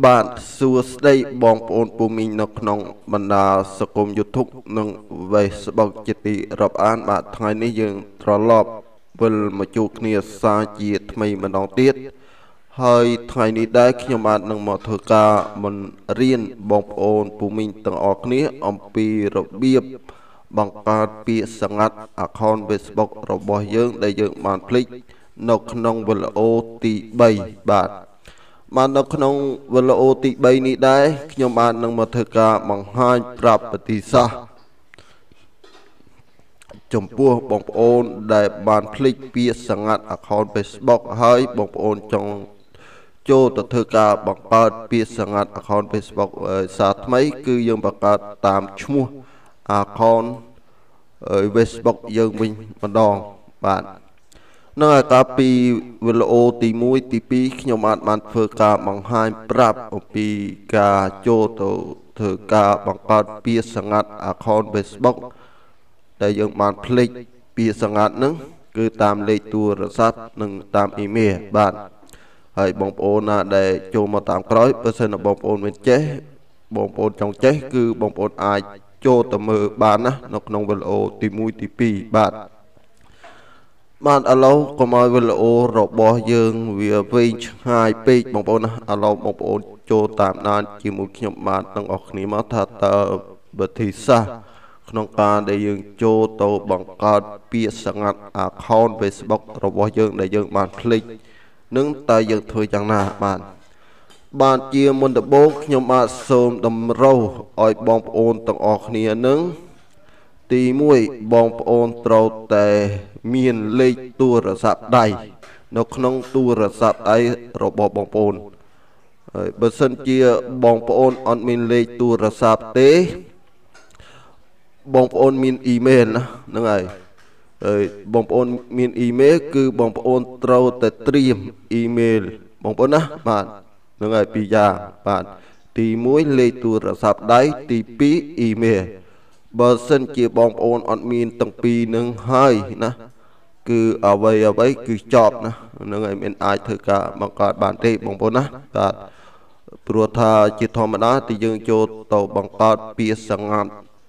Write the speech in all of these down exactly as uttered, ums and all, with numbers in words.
បាទសួស្តីបងប្អូនពូមីងនៅក្នុងបណ្ដាសង្គម YouTube និង Facebook ជាទីរាប់អានបាទថ្ងៃនេះយើងត្រឡប់វិលមកជួបគ្នាសាជាថ្មីម្ដងទៀតហើយថ្ងៃនេះដែរខ្ញុំបាទនឹងមកធ្វើការមិនរៀនបងប្អូនពូមីងទាំងអស់គ្នាអំពីរបៀបបង្កើតពាក្យសម្ងាត់ account Facebook របស់យើងដែលយើងបានភ្លេចនៅក្នុងវីដេអូទី3បាទបាននៅក្នុងវីដេអូទី3នេះដែរខ្ញុំបាននឹងមកធ្វើការបង្ហាញប្រាប់បទិសាស្ត្រចំពោះបងប្អូនដែលបានភ្លេចពាក្យសម្ងាត់ account Facebook ហើយបងប្អូនចង់ចូលទៅធ្វើការបង្កើតពាក្យសម្ងាត់ account Facebook សារថ្មីគឺយើងបង្កើតតាមឈ្មោះ account Facebook យើងវិញម្ដងបាទនៅឯកាលពីវីដេអូទី1ទី2ខ្ញុំអាចបានធ្វើការបង្ហាញប្រាប់អំពីការចូលទៅធ្វើការបង្កើតពាក្យសម្ងាត់ account Facebook ដែលយើងបានភ្លេចពាក្យសម្ងាត់ហ្នឹងគឺតាមលេខទូរស័ព្ទនិងតាមអ៊ីមែលបាទហើយបងប្អូនណាដែលចូលមកតាមក្រោយបើសិនជាបងប្អូនមិនចេះបងប្អូនចង់ចេះគឺបងប្អូនអាចចូលទៅមើលបានណានៅក្នុងវីដេអូទី1ទី2បាទបាទឥឡូវកុំឲ្យវីដេអូរបស់យើងវាវែងឆ្ងាយពេកបងប្អូនណាឥឡូវបងប្អូនចូលតាមដានជាមួយខ្ញុំបាទទាំងអស់គ្នាមកថាតើវិធីសាស្ត្រក្នុងការដែលយើងចូលទៅបង្កើតពាក្យសម្ងាត់ account Facebook របស់យើងដែលយើងបានភ្លេចនឹងតើយើងធ្វើយ៉ាងណាបាទបាទជាមុនដំបូងខ្ញុំបាទសូមតម្រូវឲ្យបងប្អូនទាំងអស់គ្នានឹងទី1បងប្អូនត្រូវតែមានលេខទូរស័ព្ទដៃនៅក្នុងទូរស័ព្ទដៃរបស់បងប្អូនហើយបើសិនជាបងប្អូនអត់មានលេខទូរស័ព្ទទេបងប្អូនមានអ៊ីមែលណាហ្នឹងហើយហើយបងប្អូនមានអ៊ីមែលគឺបងប្អូនត្រូវតែត្រៀមអ៊ីមែលបងប្អូនណាបាទហ្នឹងហើយពីរយ៉ាងបាទទី1លេខទូរស័ព្ទដៃទី2អ៊ីមែលបើសិនជាបងប្អូនអត់មានទាំងពីរនឹងហើយណាគឺអ្វីអ្វីគឺចប់ណាហ្នឹងហើយមិនអាចធ្វើការបង្កើតបានទេបងប្អូនណាបាទព្រោះថាជាធម្មតាទីយើងចូលទៅបង្កើតពាក្យសម្ងាត់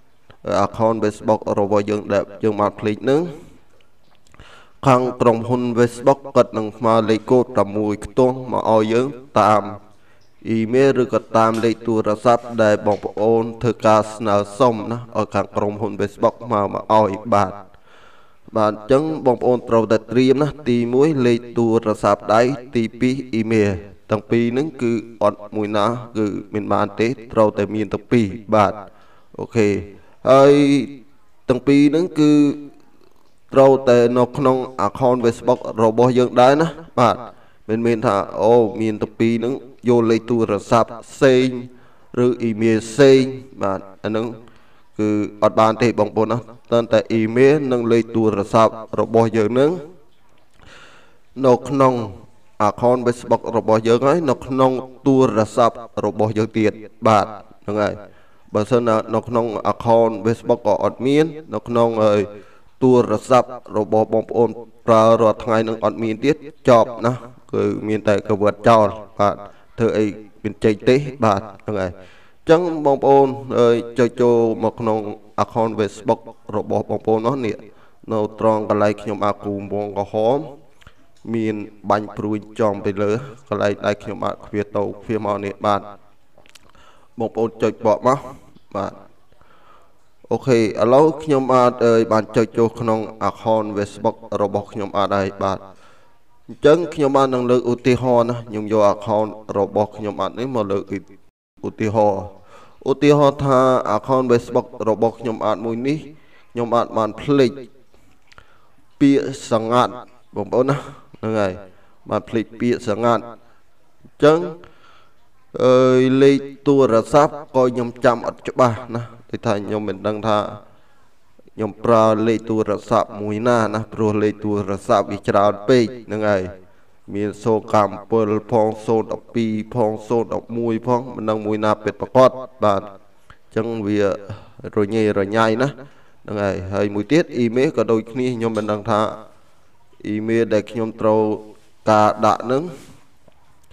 account Facebook របស់យើងដែលយើងបានភ្លេចនឹងខាងក្រុមហ៊ុន Facebook គាត់នឹងស្មើលេខកូដ៦ខ្ទង់មកឲ្យយើងតាមអ៊ីមែលឬក៏តាមលេខទូរស័ព្ទដែលបងប្អូនធ្វើការស្នើសុំណាឲ្យខាងក្រុមហ៊ុន Facebook មកមកឲ្យបាទបាទអញ្ចឹងបងប្អូនត្រូវតែត្រៀមណាទី1លេខទូរស័ព្ទដៃទី2អ៊ីមែលទាំងពីរហ្នឹងគឺអត់មួយណាគឺមិនបានទេត្រូវតែមានទាំងពីរបាទអូខេហើយទាំងពីរហ្នឹងគឺត្រូវតែនៅក្នុង account Facebook របស់យើងដែរណាបាទមិនមែនថាអូមានទាំងពីរហ្នឹងយកលេខទូរស័ព្ទផ្សេងឬអ៊ីមែលផ្សេងបាទអាហ្នឹងគឺអត់បានទេបងប្អូនណាតែតែអ៊ីមែលនិងលេខទូរស័ព្ទរបស់យើងហ្នឹងនៅក្នុង account Facebook របស់យើងហើយនៅក្នុងទូរស័ព្ទរបស់យើងទៀតបាទហ្នឹងហើយបើសិននៅក្នុង account Facebook ក៏អត់មាននៅក្នុងទូរស័ព្ទរបស់បងប្អូនប្រើរាល់ថ្ងៃនឹងអត់មានទៀតចប់ណាគឺមានតែកវិតចោលបាទធ្វើអីមានចេញទេបាទហ្នឹងហើយអញ្ចឹងបងប្អូនចុចចូលមកក្នុង account Facebook របស់បងប្អូននោះនេះនៅត្រង់កន្លែងខ្ញុំអាគូវងក្រហមមានបាញ់ព្រួយចំទៅលើកន្លែងដែលខ្ញុំអាចឃ្វាទៅឃ្វាមកនេះបាទបងប្អូនចុចបកមកបាទអូខេឥឡូវខ្ញុំអាចបានចុចចូលក្នុង account Facebook របស់ខ្ញុំអាចហើយបាទអញ្ចឹងខ្ញុំបាននឹងលើកឧទាហរណ៍ណាខ្ញុំយក account របស់ខ្ញុំអាចនេះមកលើកឧទាហរណ៍ឧទាហរណ៍ថា account Facebook របស់ខ្ញុំអាចមួយនេះខ្ញុំអាចបានភ្លេចពាក្យសម្ងាត់បងប្អូនណាហ្នឹងហើយបានភ្លេចពាក្យសម្ងាត់អញ្ចឹងអើយលេខទូរស័ព្ទក៏ខ្ញុំចាំអត់ច្បាស់ណាដូចថាខ្ញុំមិនដឹងថាខ្ញុំប្រើលេខទូរស័ព្ទមួយណាណាព្រោះលេខទូរស័ព្ទវាច្រើនពេកហ្នឹងហើយមានសូកម្ម7ផងសូន្យ12ផងសូន្យ11ផងមិនដឹងមួយណាពិតប្រាកដបាទអញ្ចឹងវារញ៉េរញ៉ៃណាហ្នឹងហើយហើយមួយទៀតអ៊ីមែលក៏ដូចគ្នាខ្ញុំមិនដឹងថាអ៊ីមែលដែលខ្ញុំត្រូវការដាក់នឹង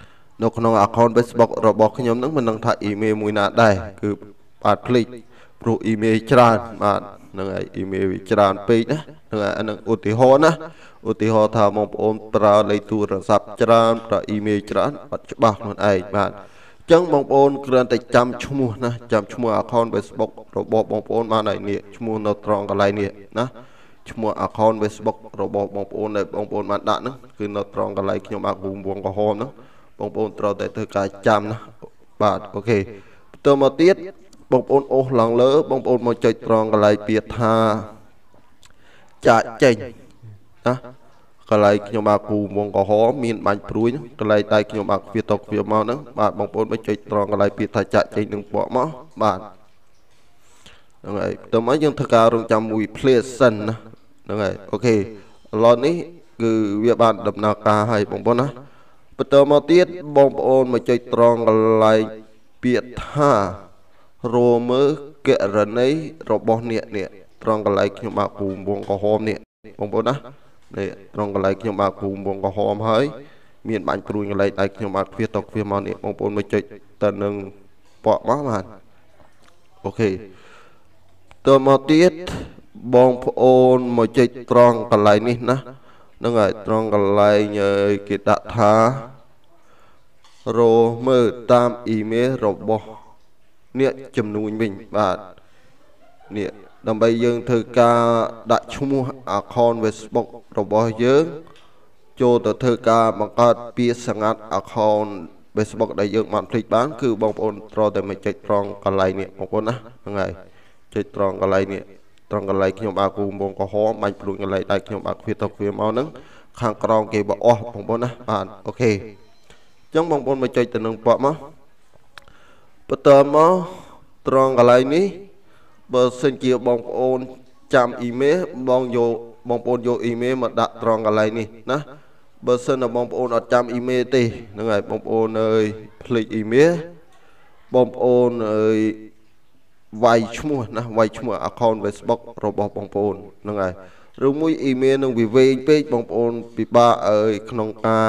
នៅក្នុង account Facebook របស់ខ្ញុំហ្នឹងមិននឹងថា email មួយណាដែរគឺបាទភ្លេចព្រោះ email ច្រើនបាទហ្នឹងហើយ email វាច្រើនពេកណាហ្នឹងហើយអានឹងឧទាហរណ៍ណាឧទាហរណ៍ថាបងប្អូនប្រើលេខទូរស័ព្ទច្រើនប្រើ email ច្រើនអត់ច្បាស់ខ្លួនឯងបាទអញ្ចឹងបងប្អូនគ្រាន់តែចាំឈ្មោះណាចាំឈ្មោះ account Facebook របស់បងប្អូនបានហើយនេះឈ្មោះនៅត្រង់កន្លែងនេះណាឈ្មោះ account Facebook របស់បងប្អូនដែលបងប្អូនបានដាក់ហ្នឹងគឺនៅត្រង់កន្លែងខ្ញុំអាគូវងក្រហមហ្នឹងបងប្អូនត្រូវតែធ្វើការចាំណាបាទអូខេបន្តមកទៀតបងប្អូនអូសឡើងលើបងប្អូនមកចុចត្រង់កន្លែងពាក្យថាចាក់ចេញណាកន្លែងខ្ញុំអាគូវងក្រហមមានបាញ់ព្រួយកន្លែងតែខ្ញុំអាគ្វាតគ្វាមកហ្នឹងបាទបងប្អូនមកចុចត្រង់កន្លែងពាក្យថាចាក់ចេញនឹងពកមកបាទហ្នឹងហើយតើមកយើងធ្វើការរងចាំមួយ play សិនណាហ្នឹងហើយអូខេឥឡូវនេះគឺវាបានដំណើរការហើយបងប្អូនណាបន្តមកទៀតបងប្អូនមកចុចត្រង់កន្លែងពាក្យថារមើករណីរបស់អ្នកនេះត្រង់កន្លែងខ្ញុំអាគូវងក្រហមនេះបងប្អូនណានេះត្រង់កន្លែងខ្ញុំអាគូវងក្រហមហើយមានបាញ់ព្រួយកន្លែងតែខ្ញុំអាគ្វាតគ្វាមកនេះបងប្អូនមកចុចទៅនឹងពកមកបាទអូខេតើមកទៀតបងប្អូនមកចុចត្រង់កន្លែងនេះណាហ្នឹងហើយត្រង់កន្លែងគេដាក់ថារមើលតាមអ៊ីមែលរបស់អ្នកចំនួនវិញបាទនេះដើម្បីយើងធ្វើការដាក់ឈ្មោះ account Facebook របស់យើងចូលទៅធ្វើការបង្កើតពាក្យសម្ងាត់ account Facebook ដែលយើងបានភ្លេចបានគឺបងប្អូនត្រូវតែមកចុចត្រង់កន្លែងនេះបងប្អូនណាហ្នឹងហើយចុចត្រង់កន្លែងនេះត្រង់កន្លែងខ្ញុំអាគូវងក្រហមបាញ់ព្រួយកន្លែងដែលខ្ញុំអាគ្វាតគ្វាមកហ្នឹងខាងក្រោមគេបអស់បងប្អូនណាបាទអូខេអញ្ចឹងបងប្អូនមកចុចទៅនឹងពកមកបន្តមកត្រង់កន្លែងនេះបើសិនជាបងប្អូនចាំអ៊ីមែលបងយកបងប្អូនយកអ៊ីមែលមកដាក់ត្រង់កន្លែងនេះណាបើសិនតែបងប្អូនអត់ចាំអ៊ីមែលទេហ្នឹងហើយបងប្អូនអើយភ្លេចអ៊ីមែលបងប្អូនអើយវាយឈ្មោះណាវាយឈ្មោះ account Facebook របស់បងប្អូនហ្នឹងហើយឬមួយអ៊ីមែលនឹងវាវែងពេកបងប្អូនពិបាកអើយក្នុងការ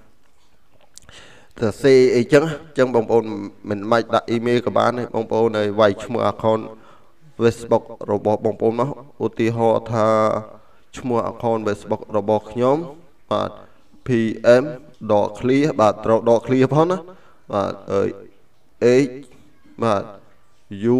ទៅសេអីចឹងចឹងបងប្អូនមិនបាច់ដាក់អ៊ីមែលក៏បានដែរបងប្អូនឲ្យវាយឈ្មោះ account Facebook របស់បងប្អូនមកឧទាហរណ៍ថាឈ្មោះ account Facebook របស់ខ្ញុំបាទ pm ដក clear បាទត្រូវដក clear ផងណាបាទអើយ h បាទ u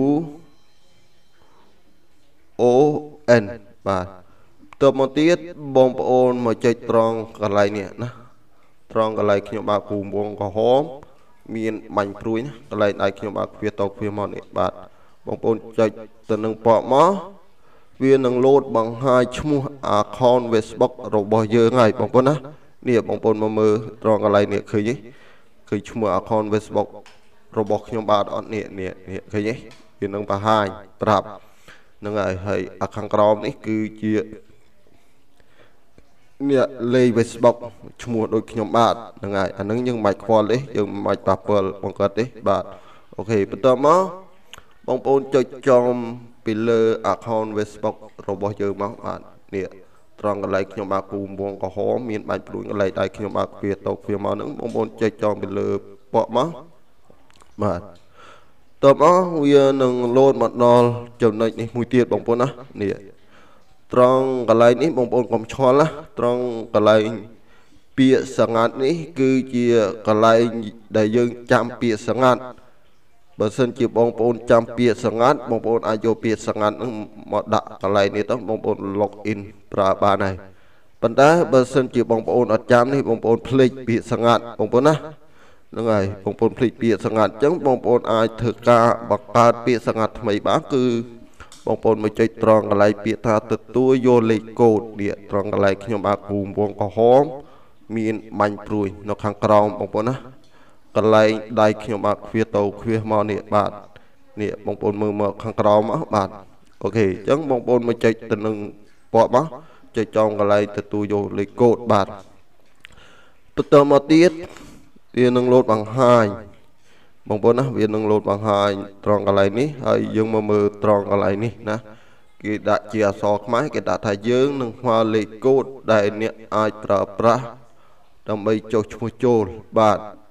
o n បាទតទៅមកទៀតបងប្អូនមកចុចត្រង់កន្លែងនេះណាត្រង់កន្លែងខ្ញុំអាគូវងក្រហមមានបាញ់ព្រួយណាកន្លែងដៃខ្ញុំអាគ្វាតគ្វាមកនេះបាទបងប្អូនចុចទៅនឹងពកមកវានឹងលោតបង្ហាញឈ្មោះ account Facebook របស់យើងហើយបងប្អូនណានេះបងប្អូនមកមើលត្រង់កន្លែងនេះឃើញទេគឺឈ្មោះ account Facebook របស់ខ្ញុំបាទអត់នេះនេះនេះឃើញទេវានឹងបង្ហាញប្រាប់ហ្នឹងហើយហើយអាខាងក្រោមនេះគឺជានេះលេខ Facebook ឈ្មោះដូចខ្ញុំបាទហ្នឹងហើយអានឹងយើងមិនបាច់ខ្វល់ទេយើងមិនបាច់ប៉ះពាល់បង្កើតទេបាទអូខេបន្តមកបងប្អូនចុចចំពីលើ account Facebook របស់យើងមកបាទនេះត្រង់កន្លែងខ្ញុំអាគូវងក្រហមមានបាច់ព្រួយកន្លែងដៃខ្ញុំអាគ្វាតោគ្វាមកហ្នឹងបងប្អូនចុចចំពីលើពកមកបាទតបមកវានឹងលោតមកដល់ចំណុចនេះមួយទៀតបងប្អូនណានេះត្រង់កន្លែងនេះបងប្អូនកុំឆ្ងល់ណាត្រង់កន្លែងពាក្យសង្កាត់នេះគឺជាកន្លែងដែលយើងចាំពាក្យសង្កាត់បើសិនជាបងប្អូនចាំពាក្យសង្កាត់បងប្អូនអាចយកពាក្យសង្កាត់ហ្នឹងមកដាក់កន្លែងនេះទៅបងប្អូន log in ប្រើបានហើយប៉ុន្តែបើសិនជាបងប្អូនអត់ចាំនេះបងប្អូនភ្លេចពាក្យសង្កាត់បងប្អូនណាហ្នឹងហើយបងប្អូនភ្លេចពាក្យសង្កាត់អញ្ចឹងបងប្អូនអាចធ្វើការបង្កើតពាក្យសង្កាត់ថ្មីបានគឺបងប្អូនមកចុចត្រង់កន្លែងពាក្យថាទទួលយកលេខកូដនេះត្រង់កន្លែងខ្ញុំអាគូវងក្រហមមានបាញ់ព្រួយនៅខាងក្រោមបងប្អូនណាកន្លែងដៃខ្ញុំអាគ្វាតោគ្វាមកនេះបាទនេះបងប្អូនមើលមកខាងក្រោមមកបាទអូខេអញ្ចឹងបងប្អូនមកចុចទៅនឹងពណ៌មកចុចចំកន្លែងទទួលយកលេខកូដបាទបន្តមកទៀតវានឹងលោតបង្ហាញបងប្អូនណាវានឹងលោតបង្ហាញត្រង់កន្លែងនេះហើយយើងមកមើលត្រង់កន្លែងនេះណាគេដាក់ជាអក្សរខ្មែរគេដាក់ថាយើងនឹងស្មើលេខកូដដែលអ្នកអាចប្រើប្រាស់ដើម្បីចុះឈ្មោះចូលបាទ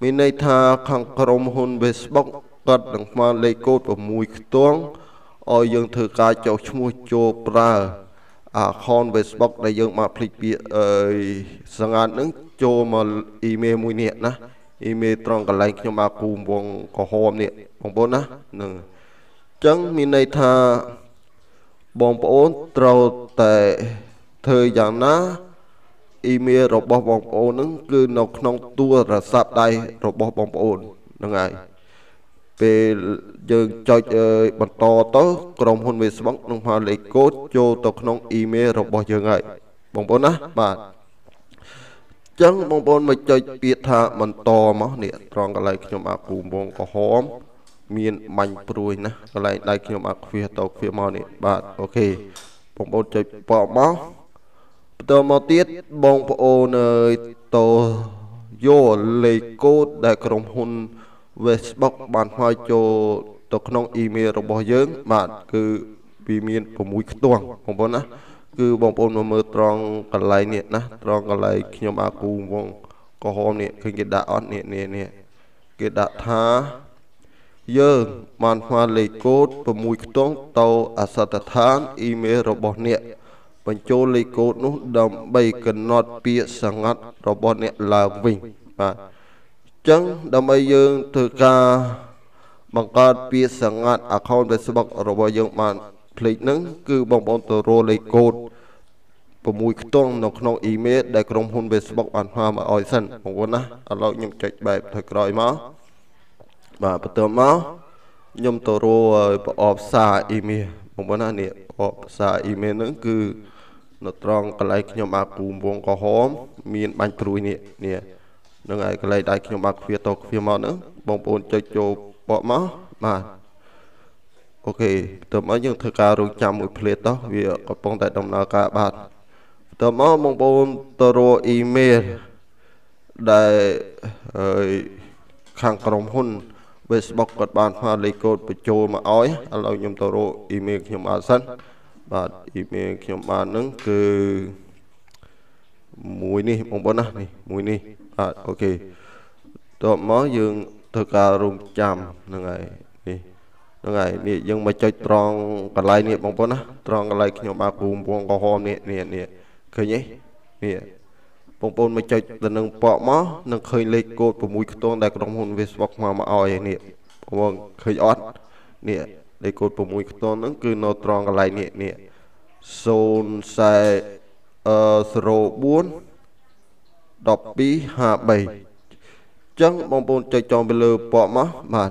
មានន័យថាខាងក្រុមហ៊ុន Facebook គាត់នឹងស្មានលេខកូដប្រមួយខ្ទង់ឲ្យយើងធ្វើការចុះឈ្មោះចូលប្រើអាខន Facebook ដែលយើងមកភ្លេចពាក្យអឺសង្កាត់នឹងចូលមកអ៊ីមែលមួយនេះណាអ៊ីមែលត្រង់កន្លែងខ្ញុំអាគូវងក្រហមនេះបងប្អូនណានឹងអញ្ចឹងមានន័យថាបងប្អូនត្រូវតែធ្វើយ៉ាងណាអ៊ីមែលរបស់បងប្អូននឹងគឺនៅក្នុងទូរស័ព្ទដៃរបស់បងប្អូនហ្នឹងហើយពេលយើងចុចបន្តទៅក្រុមហ៊ុន Facebook នឹងផ្ដល់លេខកូដចូលទៅក្នុងអ៊ីមែលរបស់យើងហើយបងប្អូនណាបាទចឹងបងប្អូនមកចុចពាក្យថាបន្តមកនេះត្រង់កន្លែងខ្ញុំអាគូវងក្រហមមានបាញ់ព្រួយណាកន្លែងដៃខ្ញុំអាខ្វះទៅខ្វះមកនេះបាទអូខេបងប្អូនចុចបកមកបន្តមកទៀតបងប្អូនអើយទៅយកលេខកូដដែលក្រុមហ៊ុន Facebook បានឲ្យចូលទៅក្នុងអ៊ីមែលរបស់យើងបាទគឺវាមាន៦ខ្ទង់បងប្អូនណាគឺបងប្អូនមកមើលត្រង់កន្លែងនេះណាត្រង់កន្លែងខ្ញុំអាគូវងក្រហមនេះឃើញគេដាក់អត់នេះនេះនេះគេដាក់ថាយើងបានផ្ដល់លេខកូដ៦ខ្ទង់ទៅអសតដ្ឋានអ៊ីមែលរបស់អ្នកបញ្ចូលលេខកូដនោះដើម្បីកំណត់ពាក្យសង្កត់របស់អ្នកឡើងវិញបាទចឹងដើម្បីយើងធ្វើការបង្កើតពាក្យសង្កត់ account Facebook របស់យើងបានភ្លេចហ្នឹងគឺបងប្អូនទៅរកលេខកូដ៦ខ្ទង់នៅក្នុងអ៊ីមែលដែលក្រុមហ៊ុន Facebook បានផ្ដល់មកឲ្យសិនបងប្អូនណាឥឡូវខ្ញុំចុចបែបទៅក្រោយមកបាទបន្តមកខ្ញុំទៅរកប្រអប់សារអ៊ីមែលបងប្អូនណានេះប្រអប់សារអ៊ីមែលហ្នឹងគឺនៅត្រង់កន្លែងខ្ញុំអាគូវងក្រហមមានបាញ់ព្រួយនេះនេះនឹងហើយកន្លែងដៃខ្ញុំអាខ្វះតខ្វះមកហ្នឹងបងប្អូនចុចចូលបកមកបាទអូខេបន្តមកយើងធ្វើការរងចាំមួយភ្លេតទៅវាកំពុងតែដំណើរការបាទបន្តមកបងប្អូនទៅរកអ៊ីមែលដែលហើយខាងក្រុមហ៊ុន Facebook គាត់បានផ្ដល់លេខកូដបញ្ចូលមកឲ្យឥឡូវខ្ញុំទៅរកអ៊ីមែលខ្ញុំអត់សិនបាទអ៊ីមែលខ្ញុំបានហ្នឹងគឺមួយនេះបងប្អូនណានេះមួយនេះបាទអូខេតបមកយើងធ្វើការរងចាំហ្នឹងហើយនេះហ្នឹងហើយនេះយើងមកចុចត្រង់កន្លែងនេះបងប្អូនណាត្រង់កន្លែងខ្ញុំអាគូវងក្រហមនេះនេះនេះឃើញទេនេះបងប្អូនមកចុចទៅនឹងបកមកនឹងឃើញលេខកូដ៦ខ្ទង់ដែលក្រុមហ៊ុន Facebook មកមកឲ្យនេះបងប្អូនឃើញអត់នេះលេខកូដ៦ខ្ទង់ហ្នឹងគឺនៅត្រង់កន្លែងនេះនេះศูนย์ អឺศูนย์ bốn ដប់ពីរ ห้า បីចឹងបងប្អូនចុចចងទៅលើពណ៌មកបាទ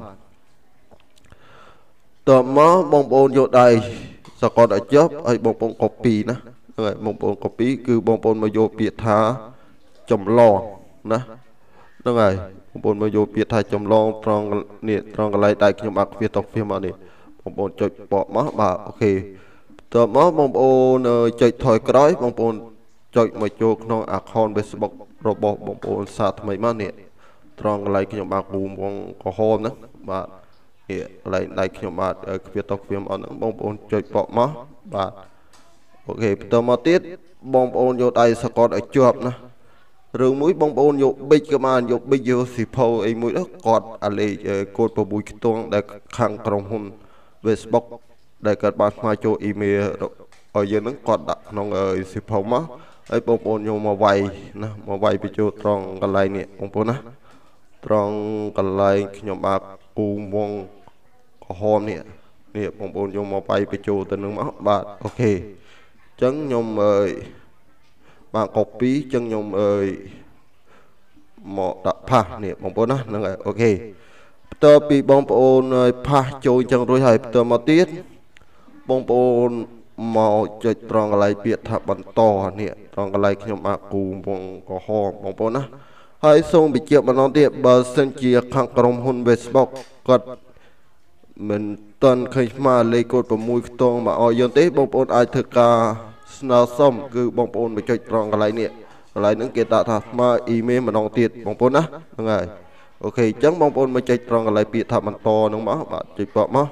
តមកបងប្អូនយកដៃសកត់ឲ្យជាប់ហើយបងប្អូន copy ណាហ្នឹងហើយបងប្អូន copy គឺបងប្អូនមកយកពាក្យថាចម្លងណាហ្នឹងហើយបងប្អូនមកយកពាក្យថាចម្លងត្រង់នេះត្រង់កន្លែងដៃខ្ញុំអាខ្វះតខ្វះមកនេះបងប្អូនចុចពណ៌មកបាទអូខេតមកបងប្អូនចុចថយក្រោយបងប្អូនចុចមកចូលក្នុង account Facebook របស់បងប្អូនសារថ្មីមកនេះត្រង់កន្លែងខ្ញុំអាគូវងក្រហមហ្នឹងបាទនេះកន្លែងដៃខ្ញុំបាទខ្វះតខ្វះមកហ្នឹងបងប្អូនចុចបកមកបាទអូខេបន្តមកទៀតបងប្អូនយកដៃសកត់ឲ្យជាប់ណារឿងមួយបងប្អូនយកប៊ិចក៏បានយកប៊ិចយកស៊ីផូអីមួយទៅកត់អាលេខកូដ៦ខ្ទង់ដែលខាងក្រុមហ៊ុន Facebook ដែលគាត់បានស្មើចូលអ៊ីមែលឲ្យយើងហ្នឹងគាត់ដាក់ក្នុងស៊ីផូមកហើយបងប្អូនយកមកវាយណាមកវាយបញ្ចូលត្រង់កន្លែងនេះបងប្អូនណាត្រង់កន្លែងខ្ញុំអាគូវងក្រហមនេះនេះបងប្អូនយកមកវាយបញ្ចូលទៅនឹងមកបាទអូខេអញ្ចឹងខ្ញុំអើយបាទ copy អញ្ចឹងខ្ញុំអើយមកដាក់ផាសនេះបងប្អូនណាហ្នឹងហើយអូខេបន្ទាប់ពីបងប្អូនផាសចូលអញ្ចឹងរួចហើយបន្តមកទៀតបងប្អូនមកចុចត្រង់កន្លែងពាក្យថាបន្តនេះត្រង់កន្លែងខ្ញុំអាគូវងក្រហមបងប្អូនណាហើយសូមបញ្ជាក់ម្ដងទៀតបើសិនជាខាងក្រុមហ៊ុន Facebook គាត់មិនទាន់ឃើញស្មើលេខកូដ៦ខ្ទង់មកឲ្យយើងទេបងប្អូនអាចធ្វើការស្នើសុំគឺបងប្អូនមកចុចត្រង់កន្លែងនេះកន្លែងហ្នឹងគេដាក់ថាស្មើអ៊ីមែលម្ដងទៀតបងប្អូនណាហ្នឹងហើយអូខេអញ្ចឹងបងប្អូនមកចុចត្រង់កន្លែងពាក្យថាបន្តហ្នឹងមកបាទចុចបកមក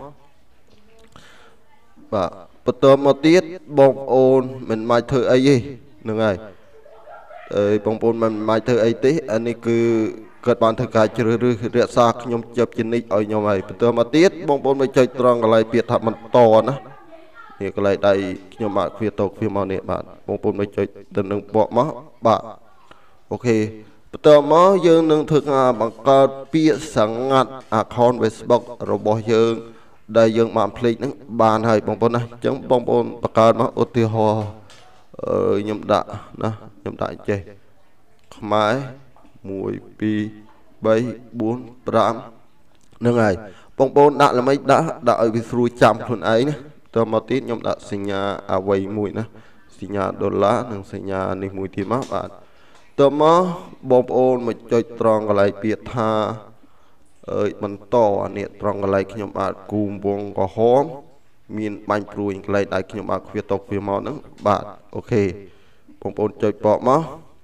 បាទបន្តមកទៀតបងប្អូនមិនមកធ្វើអីទេហ្នឹងហើយអើយបងប្អូនមិនមកធ្វើអីទេអានេះគឺเกิดบานเธอกายเจริญเรียกซากยมจับจินิกเอายมไอ้เติมมาติดบองปนไม่ใจตรองอะไรเปียทับมันต่อนะนี่ก็เลยได้ยมมาเฟียตกเฟียมาเนี่ยบาทบองปนไม่ใจตึงหนึ่งปอกมะบาทโอเคเติมมาเยืองหนึ่งถึงอ่าบังการเปียสังงัดอาคอนเวสบ็อกเราบอกเยืองได้เยืองมาเพลงนั้นบานให้บองปนนะจังบองปนประกาศมาอุทิศเอ่อยมดะนะยมดะเจขมายมวยปีใบบุญปรามนั่งไงปองปนดะละไม่ดะดะไอ้วิสุจำคนไอ้เนี่ยตัวมาติดยมดะสัญญาอาไว้มวยนะสัญญาดอลลาร์หนึ่งสัญญาในมวยที่มาบาทตัวมาบองปนมาจอยตรองอะไรเปียธาเอ้ยมันต่อเนี่ยตรองอะไรขยมอาจกูมวงก็หอมมีนบันปลุยอะไรได้ขยมอาจเฟียตกเฟียมอนั้นบาทโอเคบองปนจอยปอกมา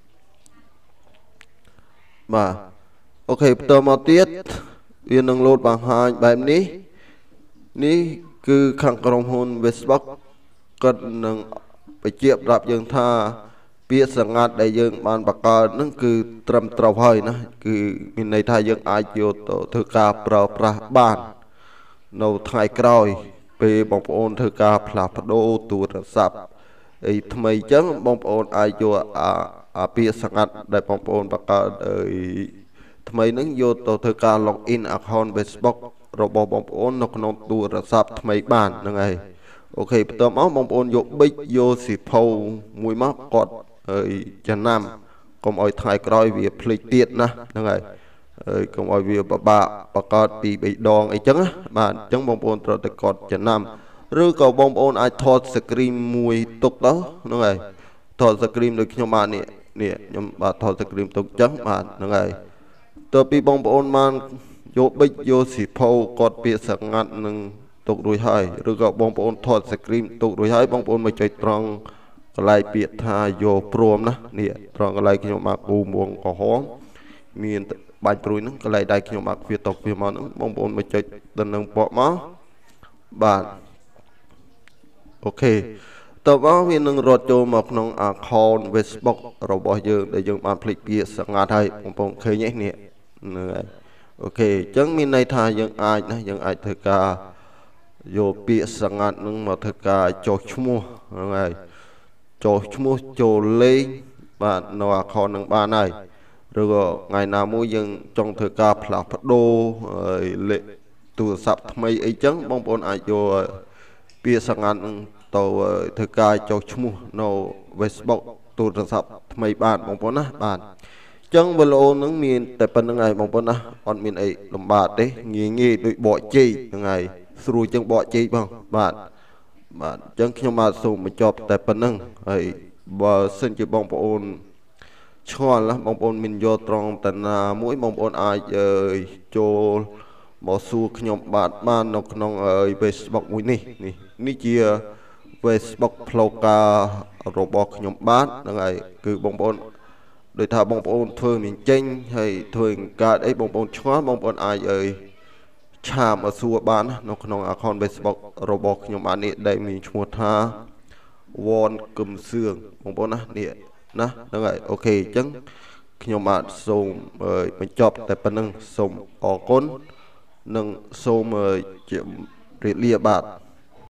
มาโอเคเติมมาเตียดเวียนนังโหลดบางหายแบบนี้นี่คือขังกรงหุ่นเวสบ็อกก็นังไปเจียบรับยังท่าเปียสังกัดได้ยังบานปากกานั่นคือตรำตราวให้นะคือมีในท่ายังอาโยโตเธอกาเปล่าประบ้านเราไทยกรอยไปบองปอนเธอกาพลาพโดตัวสับไอ้ทำไมจังบองปอนอาโยอาอาเปียสังกัดได้บองปอนปากกาไอ้ทำไมนึกโยโตเธอกาล็อกอินอาคอนเวสบ็อกเราบอกบองปอนนกนกตัวสับทำไมบ้านยังไงโอเคเติมเอาบองปอนโยบิโยสิพาวมวยมากกอดเอ้ยจะนำก็เอาไทยกรอยเวียพลิกเตียดนะยังไงเอ้ยก็เอาเวียบะบะประกาศปีใบดองไอ้จังนะบ้านจังบองปอนตรตะกอดจะนำหรือก็บองปอนไอทอดสกรีมมวยตกแล้วยังไงทอดสกรีมโดยขยมมาเนี่ยเนี่ยยมบาทอดสกรีมตกจังบ้านยังไงตัวปีบองปอนมันโยบิโยสิพาวกอดเปียสังงัดหนึ่งตกโดยให้หรือก็บองปอนทอดสกรีมตกโดยให้บองปอนมาใจตรองกลายเปียทาโยโปรมนะเนี่ยตรองกลายขยมมากูมวงก็ห้องมีบานปรุยนั้นกลายได้ขยมมาเฟียตกเฟียมันบองปอนมาใจตันนึงปอกมาบานโอเคแต่ว่าเวียนนึงรถโจมอกน้องอาคอนเวสบ็อกเราบอกเยอะได้ยังมาผลิตเปียสังกัดให้บองปอนเคยเนี่ยเนี่ยโอเคจังมีในทางยังอายนะยังอายเธอกาโยเปียสังกัดนึงมาเธอกาโจชั่วโมงยังไงโจชั่วโมงโจเล่บ้านนวครนังบ้านไหนหรือก็ไงนามูยังจงเธอกาพลาพโดเละตัวสับทำไมไอ้จังบองปอนอาโยเปียสังกัดตัวเธอกาโจชั่วโมงโนเวสบ็อกตัวสับทำไมบ้านบองปอนนะบ้านจังเวลานึงมีแต่เป็นยังไงบางปนนะออนมีไอ้ลำบากเด้เงี้ยเงี้ยโดยบ่อจียังไงสรุปจังบ่อจีบ้างบาดบาดจังขยมาส่งมาจอบแต่เป็นนั่งไอ้บ่ซึ่งจะบางปนช้อนละบางปนมินโยตรองแต่นามุ้ยบางปนอายเอ่ยโจบ่สู้ขยมบาดบ้านนกน้องเอ่ยเวสบ็อกมุ้ยนี่นี่นี่เจียเวสบ็อกพลการโรบอขยมบาดยังไงคือบางปนโดยถ้าบองปอนเถื่อนมีเจงให้เถื่อนการไอ้บองปอนช้อนบองปอนอายเอ่ยชามาสัวบ้านนกน้องอาคอนเบสบอกโรบอกยมอันนี้ได้มีชัวท่าวอนกึมเสื่องบองปอนนะเนี่ยนะนั่นไงโอเคจังยมอันส่งเอ่ยมันจบแต่ปนังส่งออกก้นนั่งส่งเอ่ยเจียมเรียบาท